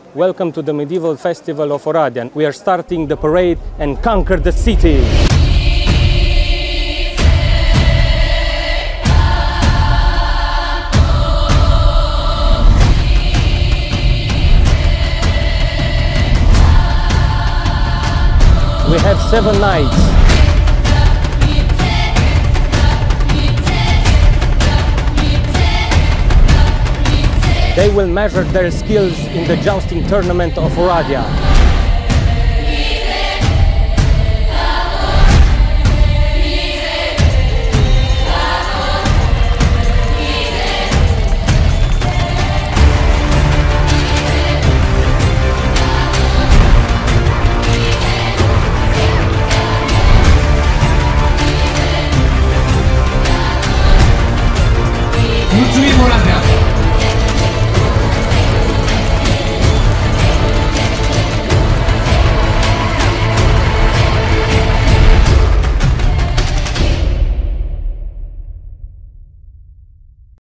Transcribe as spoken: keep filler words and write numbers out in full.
Welcome to the Medieval Festival of Oradea. We are starting the parade and conquer the city. We have seven nights. They will measure their skills in the jousting tournament of Oradea.